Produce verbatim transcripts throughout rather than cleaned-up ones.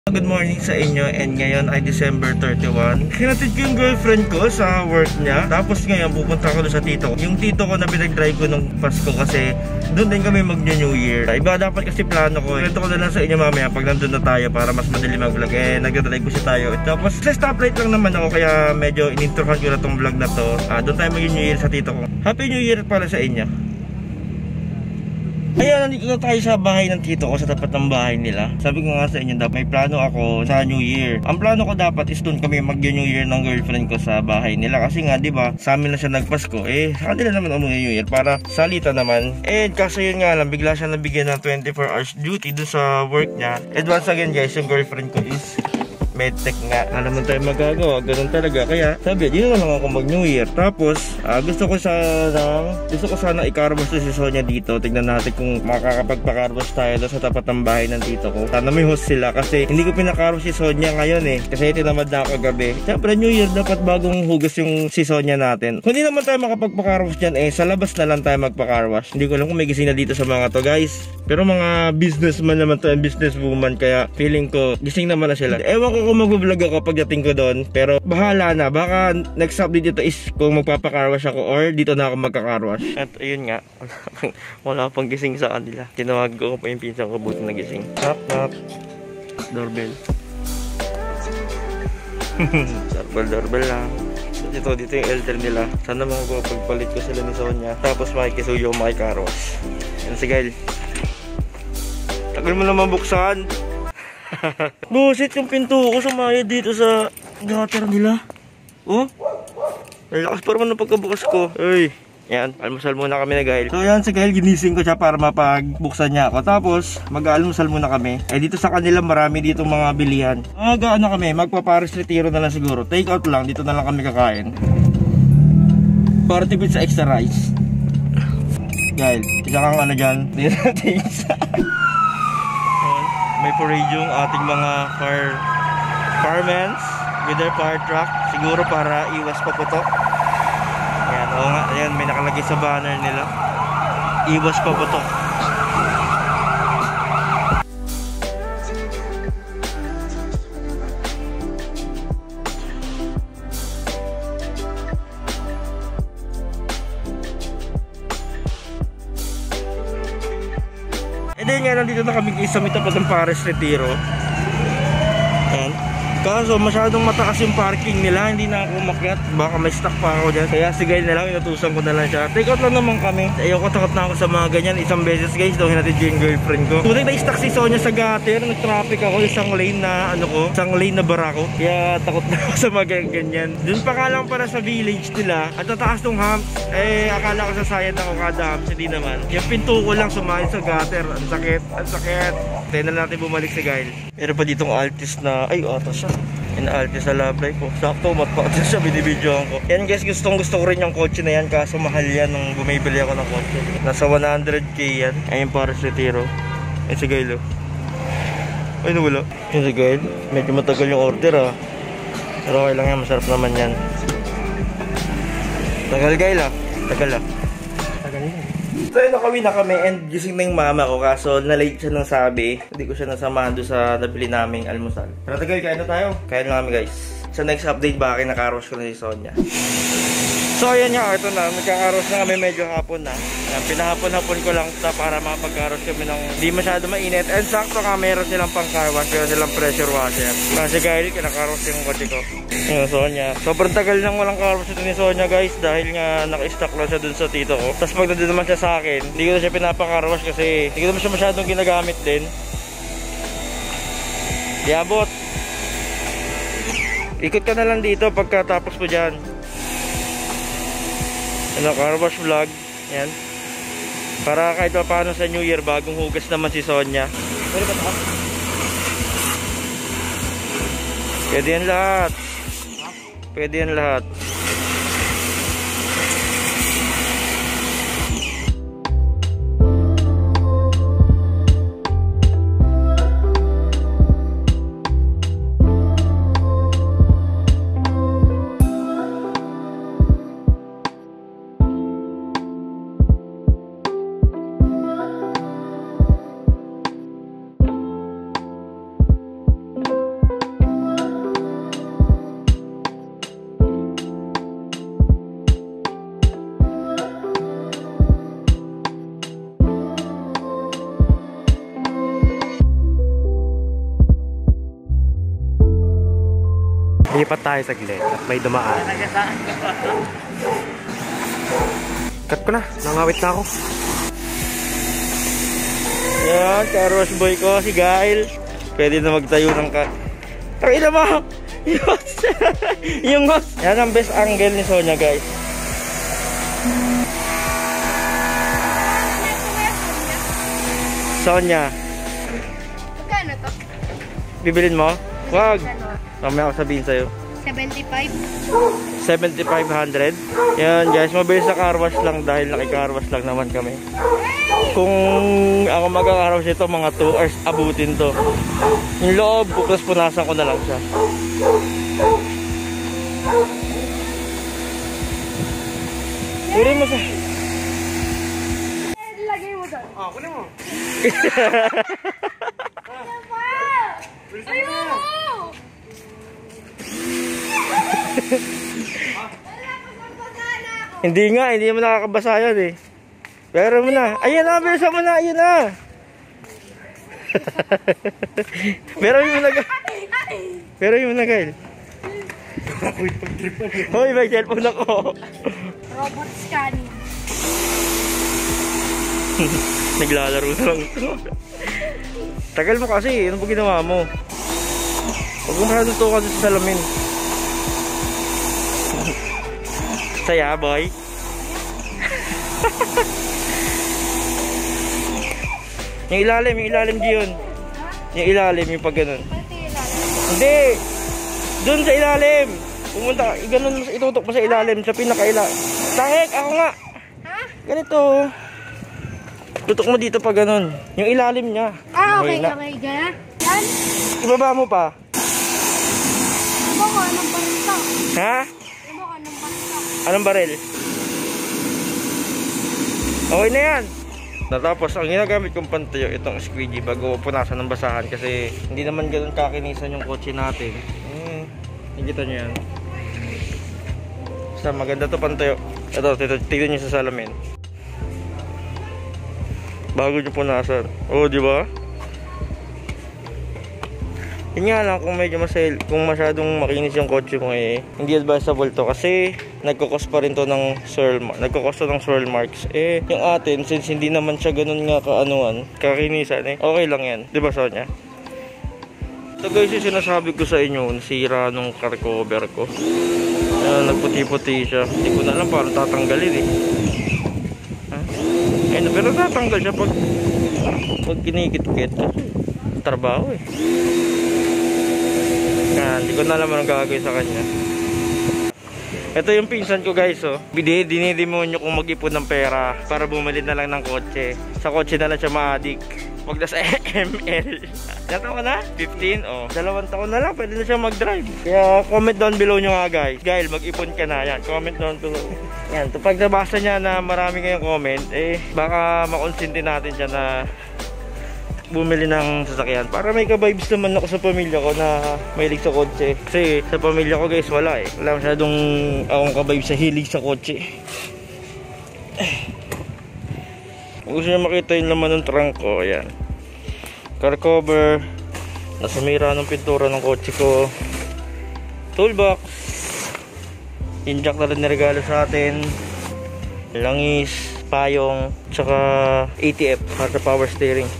Good morning sa inyo, and ngayon ay December thirty-first. Hinatid ko yung girlfriend ko sa work niya. Tapos ngayon pupunta ko doon sa tito ko. Yung tito ko na pinag-drive ko nung Pasko kasi doon din kami mag-New Year. Iba dapat kasi plano ko. Ito ko na lang sa inyo mamaya pag nandun na tayo para mas madali mag-vlog. Eh, nag-drive ko si tayo. Tapos sa stoplight lang naman ako kaya medyo inintrohan ko na tong vlog na to. Ah, doon tayo mag-New Year sa tito ko. Happy New Year pala sa inyo. Ayan, nandito na tayo sa bahay ng tito ko, sa tapat ng bahay nila. Sabi ko nga sa inyo, dapat may plano ako sa New Year. Ang plano ko dapat is doon kami mag-New Year ng girlfriend ko sa bahay nila. Kasi nga, di ba, sa amin na siya nagpasko. Eh, sa kanila naman umuwi New Year para salita naman. Eh, kasi yun nga lang, bigla siya nabigyan ng twenty-four hours duty doon sa work niya. And once again guys, yung girlfriend ko is medtech nga. Ano naman tayo magagawa, ganun talaga. Kaya sabi, dito na lang ako mag New Year. Tapos uh, gusto ko sana Gusto ko sana i-carwash si Sonia dito. Tignan natin kung makakapagpa-carwash tayo doon sa tapat ng bahay ng tito ko. Sana may host sila kasi hindi ko pina-carwash si Sonia ngayon eh. Kasi tinamad na ako kagabi. Siyempre New Year dapat bagong hugas yung si Sonia natin. Kung hindi naman tayo makapagpa-carwash dyan eh, sa labas na lang tayo magpa-carwash. Hindi ko alam kung may gising na dito sa mga to guys. Pero mga businessman naman to and businesswoman, kaya feeling ko gising naman na sila. Ewan ko kung mag-vlog ako pagdating ko doon, pero bahala na. Baka next update dito is kung magpapa-carwash ako or dito na ako magka-carwash. At ayun nga, wala pang gising sa kanila. Tinawag ko pa yung pinsan ko, buti na gising. Knock knock. Doorbell. Doorbell doorbell lang. Dito, dito yung elder nila. Sana mga pagpalit ko sila ni Sonia. Tapos makikisuyo, makikaros. Yan si Gail. Tagal mo naman buksan. Busit yung pinto ko sumaya dito sa gutter nila. Oh, lakas pa naman ng pagkabukas ko. Uy, yan, almusal muna kami na Gail. So yan, si Gail, ginising ko siya para mapagbuksan niya ako. Tapos, mag-almusal muna kami. Eh dito sa kanila marami dito mga bilihan. Mag-ano kami, magpa-Paris Retiro na lang siguro. Take out lang, dito na lang kami kakain. Para tipid sa extra rice. Gail, isa kang ano dyan. Dito natin isa. May parade yung ating mga fire firemen with their fire truck. Siguro para iwas paputok. Ayan, oo nga. Ayan, may nakalagay sa banner nila. Iwas paputok. And then nga, nandito na kami sa may tapat ng Paris Retiro. Ayan. Kaso masyadong mataas yung parking nila, hindi na ako umakyat. Baka may stock pa ako dyan. Kaya si Gail na lang, inutusan ko na lang siya. Take out lang naman kami. Ayoko, takot na ako sa mga ganyan. Isang beses guys, daw hinatid yung girlfriend ko. Tunay na stock si Sonia sa gutter. Nag-traffic ako, isang lane na ano ko, isang lane na barako. Kaya takot na ako sa mga ganyan. Dun pa ka lang para sa village nila. At tataas tong humps, eh akala ko sasayad ako kada humps. Hindi naman. Yung pinto ko lang sumahin sa gutter. Ang sakit, ang sakit. Tayo na natin bumalik si Gail. Meron pa ditong Altis na, ay otas siya. In-Altis sa love life ko. Sakto, matpatis siya, binibidyoan ko. Yan guys, gustong gusto ko rin yung kotse na yan. Kaso mahal yan nung bumibili ako ng kotse. Nasa one hundred K yan. Ayun para sa Retiro. Yan si Gail oh. Ay nawala. Yan si Gail. Medyo matagal yung order ah. Pero okay lang yan, masarap naman yan. Tagal Gail ah. Tagal ah. Tagal yan. So yun, nakawin na kami and gising na yung mama ko. Kaso na-late siya ng sabi. Hindi ko siya nasamahan doon sa nabili naming almusal. Pero tagal, kain na tayo. Kain na kami guys. Sa next update ba akin nakaros ko na si Sonia. So ayan nga, ito na. Magkakaros na kami medyo hapon na. Pinahapon-hapon ko lang ito para makapagkaros kami ng hindi masyado mainit. And sakto nga meron silang pang car wash. Meron silang pressure washer. Kasi Gail, kinakaros yung kotse ko. Yung Sonia. Sobrang tagal nang walang car wash ito ni Sonia guys. Dahil nga naka-stock lang siya dun sa tito ko. Tapos pag nandun naman siya sa akin, hindi ko na siya pinapa-car wash kasi hindi ko naman siya masyadong ginagamit din. Diabot. Ikot ka na lang dito pagkatapos mo dyan. Ano, car wash vlog. Yan. Para kahit pa paano sa New Year, bagong hugas naman si Sonia. Pwede ba ito? Pwede yan lahat. Pwede yan lahat. Lipat tayo saglit at may dumaan. Cut ko na, nangawit na ako. Yan, car-wash boy ko, si Gail. Pwede na magtayo ng cut. Takina mo! Yung host! Yung host! Yan ang best angle ni Sonia, guys. Sonia. Magkano to? Bibilin mo? Wag! Mamaya ako sabihin sa'yo. seventy-five. seventy-five hundred. Yan guys, mabilis na car wash lang dahil naki-car wash lang naman kami. Kung ako mag-car wash ito, mga two hours abutin to. Yung loob, buklas punasan ko na lang siya. Kunin mo sa... Lagay mo doon. Ah, kunin mo. Ano pa? Ayoko! Hindi nga, hindi mo nakakabasa yan eh. Pero mo na. Ayan na, bilisan mo na. Ayan na. Pero yun mo na, Gail. Pero yun mo na, Gail. Hoy, may cellphone ako. Robot scanning. Naglalaro na lang ito. Tagal mo kasi. Ano ba ginawa mo? Huwag mo masyadong tukan sa salamin. Saya, boy. Yung ilalim, yung ilalim diyon. Yung ilalim, yung pag ganun. Pati ilalim. Hindi! Doon sa ilalim! Pumunta ka, ganun, itutok mo sa ilalim, sa pinaka-ilalim. Tahek, ako nga! Ha? Ganito. Tutok mo dito pa ganun. Yung ilalim niya. Ah, okay, na. okay. Gana? Yan? Ibaba mo pa. Ibo ko, anong barita? Ha? Ibo ko, anong barita? Anong baril? Okay na yan. Natapos, ang ginagamit kong pantayo, itong squeegee bago punasan ng basahan kasi hindi naman ganun kakinisan yung kotse natin. Eh, nakikita nyo yan. Basta maganda to pantayo. Ito, tignan nyo sa salamin. Bago nyo punasan. Oo, di ba? Yun nga lang, kung medyo masail, kung masyadong makinis yung kotse mo eh, hindi advisable to kasi nagkukos pa rin to ng swirl marks. Nagkukos to ng swirl marks. Eh, yung atin, since hindi naman siya ganun nga kaanuan, kakinisan eh, okay lang yan. Di ba, Sonia? Ito guys, yung sinasabi ko sa inyo, nasira nung car cover ko. Ayan, nagputi-puti siya. Hindi ko na alam paano tatanggalin eh. Ha? Ayun, pero tatanggal siya pag, pag kinikit-kit. Trabaho eh. Yan, hindi ko na alam anong gagawin sa kanya. Ito yung pinsan ko guys, oh. Dinidemonyo kong mag-ipon ng pera para bumili na lang ng kotse. Sa kotse na lang siya ma-addict. Wag na sa M L. Ilang taon na? fifteen? Oh. Dalawang taon na lang, pwede na siya mag-drive. Kaya comment down below nyo nga guys. Gail, mag-ipon ka na. Yan, comment down below. Yan, pag nabasa niya na marami kayong comment, eh, baka makonsinti natin siya na bumili ng sasakyan para may ka-vibes naman ako sa pamilya ko na mahilig sa kotse. Kasi sa pamilya ko guys wala eh, wala masyadong akong ka-vibes sa hilig sa kotse. Kung gusto nyo makita yung laman ng trunk ko, ayan, car cover, nasumira ng pintura ng kotse ko, toolbox, injak na rin niregalo sa atin, langis, payong, tsaka A T F para sa power steering.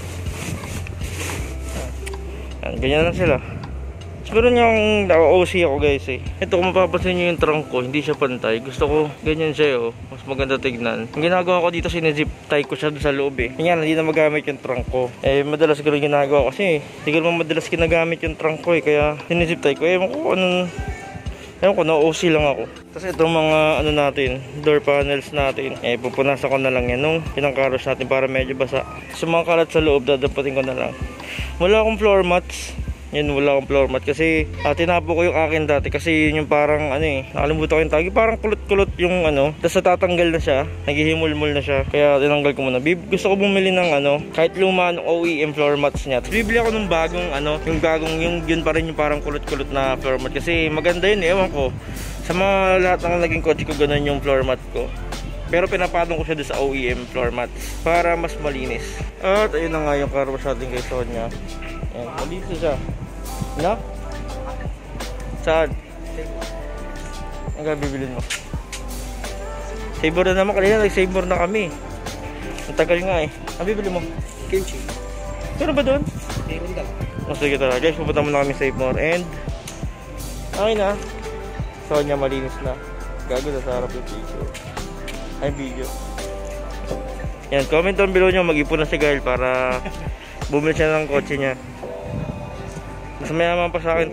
Ganyan lang sila. Pero yung O C ako guys eh. Ito kung mapapansin nyo yung trunk ko, hindi siya pantay. Gusto ko ganyan siya oh. Mas maganda tignan. Ang ginagawa ko dito, sinizip tie ko siya sa loob eh. Ganyan, hindi na magamit yung trunk ko. Eh madalas ko rin ginagawa ko kasi hindi ko naman madalas ginagamit yung trunk ko eh. Kaya sinizip tie ko. Eh ewan ko anong, ewan ko, na-O C lang ako. Tapos itong mga ano natin, door panels natin, eh pupunasan ko na lang yan nung pinangkaros natin para medyo basa. Sa mga kalat sa loob, dadapatin ko na lang. Wala akong floor mats. Yan, wala akong floor mat kasi uh, tinapo ko yung akin dati kasi yun yung parang ano eh, nakalimutan ko yung tagi, parang kulot-kulot yung ano, tapos natatanggal na siya, naghihimul-mul na siya, kaya tinanggal ko muna. Bib gusto ko bumili ng ano, kahit luma ng O E M floor mats niya. Tapos bibili ako ng bagong ano, yung bagong, yung yun pa rin yung parang kulot-kulot na floor mat kasi maganda yun eh, ewan ko. Sa mga lahat ng naging kotse ko, ganun yung floor mat ko. Pero pinapatong ko siya doon sa O E M floor mats para mas malinis. At ayun na nga yung car wash natin kay Sonia. Ayan, malinis siya. No? Saan? Ang gabibilin mo? Sabor na naman. Kanina nag-sabor na kami. Ang tagal nga eh. Ang bibili mo? Kimchi. Pero ba doon? Meron daw. Oh, sige tara. Guys, pupunta muna kami sa Save More. And okay na. Sonya malinis na. Gago na sa harap yung picture. Ay, video. Yan, comment down below nyo. Mag-ipon na si Gael para bumili siya ng kotse niya. Mas mayaman pa sa akin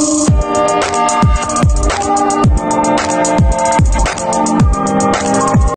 to.